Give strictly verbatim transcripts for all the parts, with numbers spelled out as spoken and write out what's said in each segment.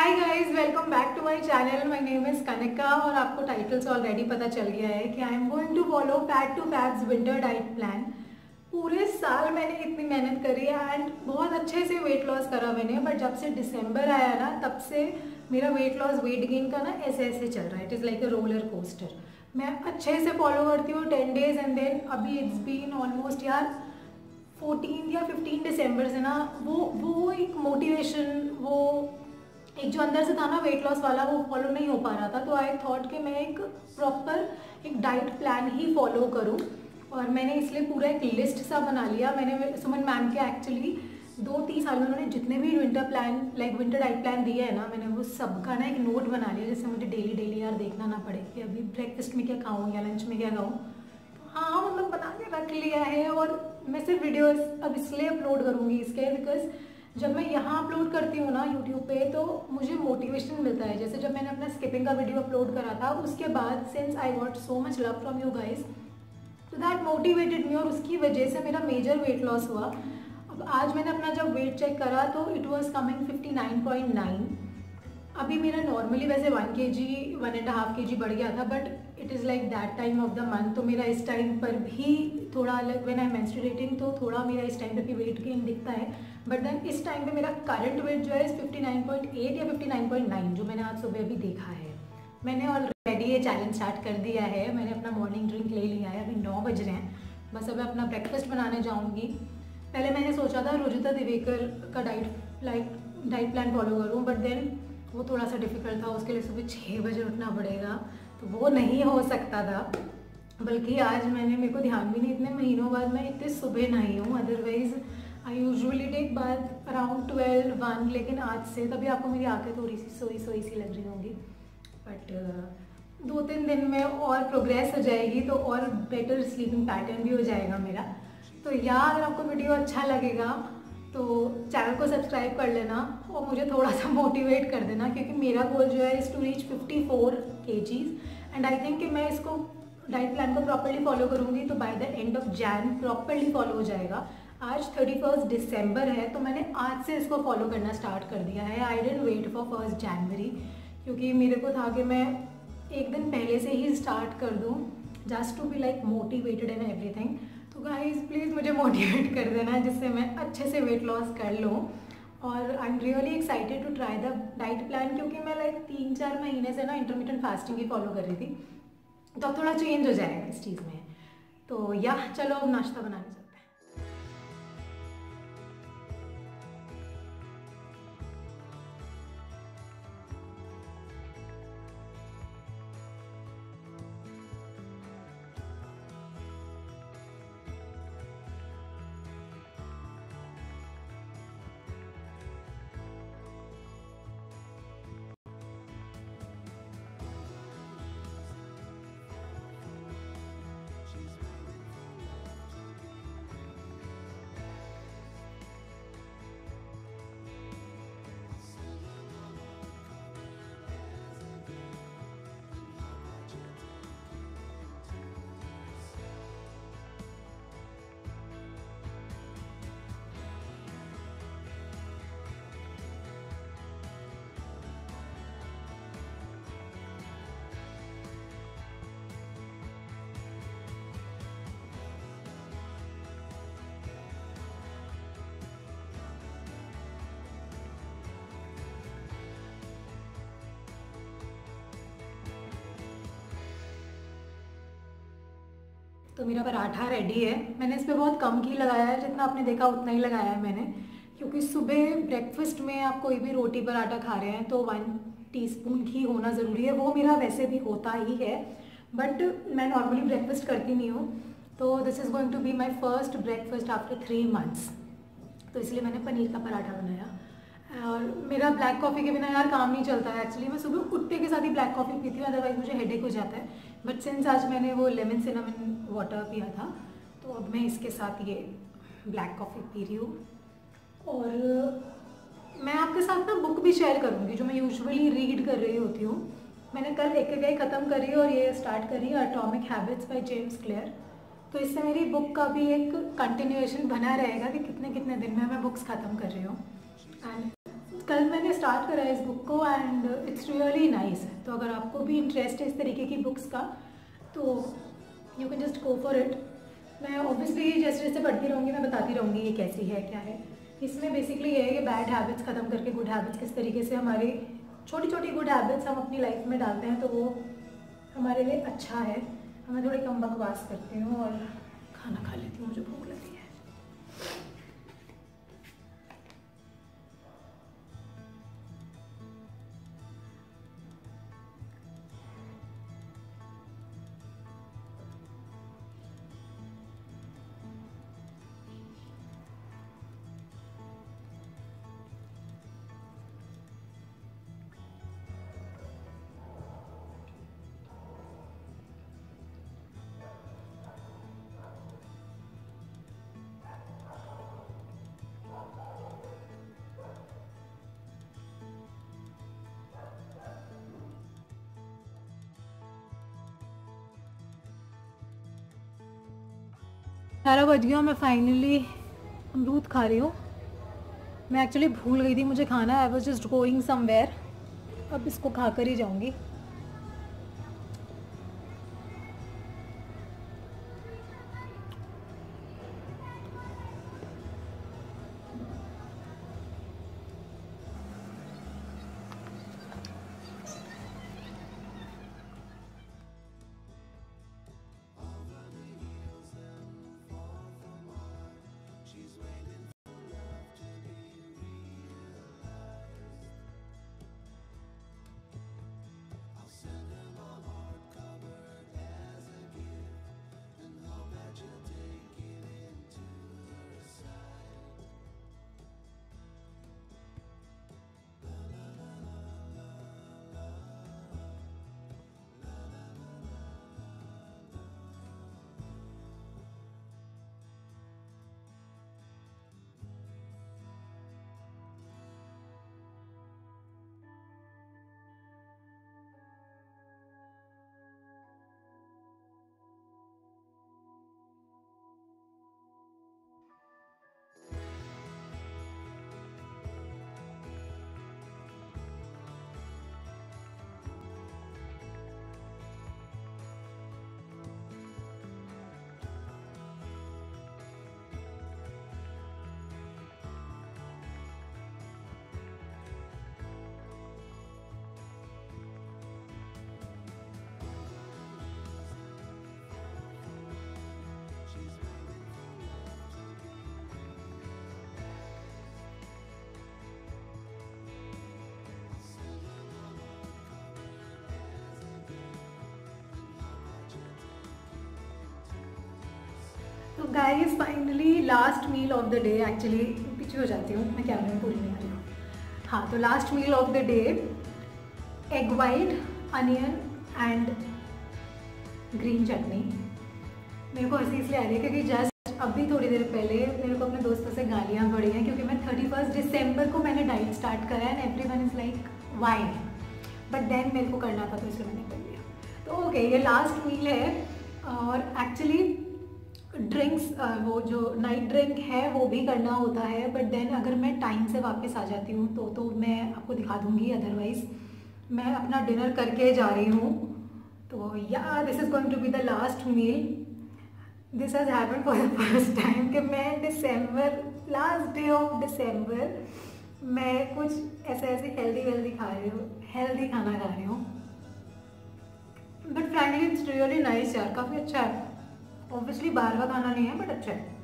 Hi guys, welcome back to my channel. My name is Kanika और आपको title से already पता चल गया है कि I am going to follow fat to fats winter diet plan. पूरे साल मैंने इतनी मेहनत करी है एंड बहुत अच्छे से वेट लॉस करा मैंने, बट जब से दिसंबर आया ना तब से मेरा वेट लॉस वेट गेन का ना ऐसे ऐसे चल रहा है। It is like a roller coaster. मैं अच्छे से फॉलो करती हूँ टेन डेज एंड देन अभी इट्स बीन ऑलमोस्ट यार फोर्टीन या फिफ्टीन दिसंबर से ना वो वो एक मोटिवेशन, वो एक जो अंदर से था ना वेट लॉस वाला, वो फॉलो नहीं हो पा रहा था। तो आई थॉट कि मैं एक प्रॉपर एक डाइट प्लान ही फॉलो करूं और मैंने इसलिए पूरा एक लिस्ट सा बना लिया। मैंने सुमन मैम के एक्चुअली दो तीन साल में उन्होंने जितने भी winter plan like winter diet plan दिए है ना, मैंने वो सबका ना एक नोट बना लिया जिससे मुझे डेली डेली यार देखना ना पड़े कि अभी ब्रेकफास्ट में क्या खाऊँ या लंच में क्या खाऊँ। तो हाँ, मतलब बना के रख लिया है और मैं सिर्फ वीडियोस अब इसलिए अपलोड करूँगी इसके, बिकॉज जब मैं यहाँ अपलोड करती हूँ ना यूट्यूब पे तो मुझे मोटिवेशन मिलता है। जैसे जब मैंने अपना स्किपिंग का वीडियो अपलोड करा था उसके बाद since I got so much love from you guys, तो दैट मोटिवेटेड मी और उसकी वजह से मेरा मेजर वेट लॉस हुआ। अब आज मैंने अपना जब वेट चेक करा तो it was coming fifty nine point nine. अभी मेरा नॉर्मली वैसे वन के जी वन एंड हाफ के जी बढ़ गया था, but it is like that time of the month. तो मेरा इस टाइम पर भी थोड़ा like when I am menstruating तो थोड़ा मेरा इस टाइम पे भी वेट गेन दिखता है। बट देन इस टाइम पे मेरा करंट वेट जो है फिफ्टी नाइन पॉइंट एट या फिफ्टी नाइन पॉइंट नाइन जो मैंने आज सुबह भी देखा है। मैंने ऑलरेडी ये चैलेंज स्टार्ट कर दिया है। मैंने अपना मॉर्निंग ड्रिंक ले लिया है, अभी नौ बज रहे हैं। बस अब मैं अपना ब्रेकफास्ट बनाने जाऊँगी। पहले मैंने सोचा था रुजुता दिवेकर का diet like diet plan follow करूँ, बट देन वो थोड़ा सा डिफ़िकल्ट था, उसके लिए सुबह छः बजे उठना पड़ेगा तो वो नहीं हो सकता था। बल्कि आज मैंने मेरे को ध्यान भी नहीं, इतने महीनों बाद मैं इतने सुबह नहाई हूँ। Otherwise I usually take bath around twelve one, लेकिन आज से तभी आपको मेरी आंखें थोड़ी सी सोई सोई सी लग रही होंगी। बट दो तीन दिन में और प्रोग्रेस हो जाएगी तो और बेटर स्लीपिंग पैटर्न भी हो जाएगा मेरा। तो यार अगर आपको वीडियो अच्छा लगेगा तो चैनल को सब्सक्राइब कर लेना और मुझे थोड़ा सा मोटिवेट कर देना, क्योंकि मेरा गोल जो है is to reach fifty four kgs and I think कि मैं इसको डाइट प्लान को प्रॉपर्ली फॉलो करूँगी तो by the end of Jan properly follow हो जाएगा। आज थर्टी फर्स्ट दिसंबर है तो मैंने आज से इसको फॉलो करना स्टार्ट कर दिया है। I didn't wait for first January, क्योंकि मेरे को था कि मैं एक दिन पहले से ही स्टार्ट कर दूँ just to be like motivated and everything. तो गाइस प्लीज़ मुझे मोटिवेट कर देना जिससे मैं अच्छे से वेट लॉस कर लूँ। और I am really excited to try the diet plan, क्योंकि मैं लाइक तीन चार महीने से ना इंटरमिटेंट फास्टिंग ही फॉलो कर रही थी, तो अब थोड़ा चेंज हो जाएगा इस चीज़ में। तो या चलो अब नाश्ता बनाने चलते हैं। तो मेरा पराठा रेडी है। मैंने इस पर बहुत कम घी लगाया है, जितना आपने देखा उतना ही लगाया है मैंने, क्योंकि सुबह ब्रेकफास्ट में आप कोई भी रोटी पराठा खा रहे हैं तो वन टीस्पून घी होना ज़रूरी है। वो मेरा वैसे भी होता ही है, बट मैं नॉर्मली ब्रेकफास्ट करती नहीं हूँ। तो this is going to be my first breakfast after three months, तो इसलिए मैंने पनीर का पराठा बनाया। और मेरा ब्लैक कॉफ़ी के बिना यार काम नहीं चलता है। एक्चुअली मैं सुबह उठते के साथ ही ब्लैक कॉफ़ी पीती हूँ, अदरवाइज मुझे हेडेक हो जाता है। बट सिंस आज मैंने वो लेमन सिनेमन वाटर पिया था तो अब मैं इसके साथ ये ब्लैक कॉफ़ी पी रही हूँ। और मैं आपके साथ ना बुक भी शेयर करूँगी जो मैं यूजुअली रीड कर रही होती हूँ। मैंने कल एक गई ख़त्म करी और ये स्टार्ट करी Atomic Habits by James Clear. तो इससे मेरी बुक का भी एक कंटिन्यूएशन बना रहेगा कि कितने कितने दिन में मैं बुक्स ख़त्म कर रही हूँ। एंड कल मैंने स्टार्ट करा है इस बुक को एंड इट्स रियली नाइस। तो अगर आपको भी इंटरेस्ट है इस तरीके की बुक्स का तो you can just go for it. मैं ऑब्वियसली जैसे जैसे पढ़ती रहूँगी मैं बताती रहूँगी ये कैसी है क्या है। इसमें बेसिकली ये है कि बैड हैबिट्स ख़त्म करके गुड हैबिट्स किस तरीके से हमारी छोटी छोटी गुड हैबिट्स हम अपनी लाइफ में डालते हैं तो वो हमारे लिए अच्छा है। मैं थोड़ी कम बकवास करती हूँ और खाना खा लेती हूँ, मुझे भूख लगी है। ग्यारह बज गया, मैं फाइनली अमरूद खा रही हूँ। मैं एक्चुअली भूल गई थी मुझे खाना, I was just going somewhere. अब इसको खा कर ही जाऊँगी। तो guys finally last meal of the day, actually पीछे हो जाती हूँ मैं, कैमरे में पूरी नहीं आ रही हूँ। हाँ, तो last meal of the day, egg white, onion and green chutney. मेरे को हंसी इसलिए आ रही है क्योंकि जस्ट अभी थोड़ी देर पहले मेरे को अपने दोस्तों से गालियाँ पड़ी हैं क्योंकि मैं थर्टी फर्स्ट दिसंबर को मैंने डाइट स्टार्ट करा है and every one is like why, but then मेरे को करना था तो इसलिए मैंने कर लिया। तो ओके okay, ये लास्ट मील है और एक्चुअली ड्रिंक्स, वो जो नाइट ड्रिंक है वो भी करना होता है, बट देन अगर मैं टाइम से वापस आ जाती हूँ तो तो मैं आपको दिखा दूँगी, अदरवाइज़ मैं अपना डिनर करके जा रही हूँ। तो या this is going to be the last mile. This has happened for the first time कि मैं December, last day of December मैं कुछ ऐसे ऐसे हेल्दी वेल्दी खा रही हूँ, हेल्दी खाना खा रही हूँ। But friendly it's really nice यार, काफ़ी अच्छा है। ऑब्वियसली बाहर का खाना नहीं है बट अच्छा है।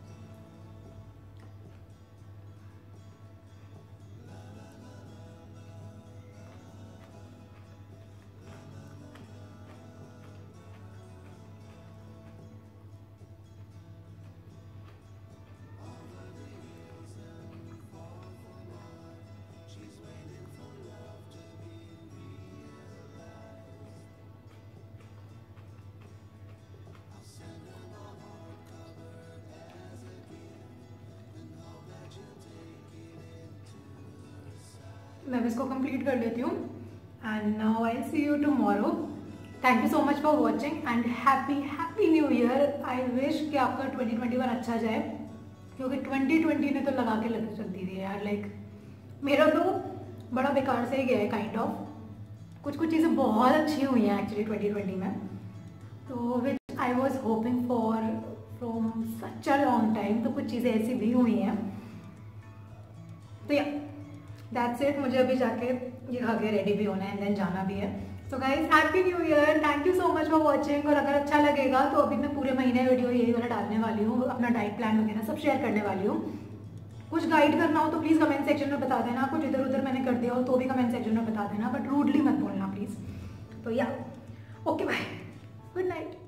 मैं इसको कंप्लीट कर लेती हूँ and now I see you tomorrow. Thank you so much for watching and happy happy new year. I wish कि आपका ट्वेंटी ट्वेंटी वन अच्छा जाए क्योंकि ट्वेंटी ट्वेंटी ने तो लगा के लग चल दी थी यार, लाइक मेरा तो बड़ा बेकार से ही गया है काइंड ऑफ। कुछ कुछ चीज़ें बहुत अच्छी हुई हैं एक्चुअली ट्वेंटी ट्वेंटी में, तो which I was hoping for from such a long time. तो कुछ चीज़ें ऐसी भी हुई हैं। तो या दैट्स इट। मुझे अभी जाके ये खा के रेडी भी होना है एंड देन जाना भी है। So guys happy new year, thank you so much for watching. और अगर अच्छा लगेगा तो अभी मैं पूरे महीने वीडियो यही वाला डालने वाली हूँ, अपना डाइट प्लान वगैरह सब शेयर करने वाली हूँ। कुछ गाइड करना हो तो प्लीज़ कमेंट सेक्शन में बता देना, कुछ इधर उधर मैंने कर दिया हो तो भी कमेंट सेक्शन में बता देना, बट रूडली मत बोलना प्लीज़। तो या ओके बाय, गुड नाइट।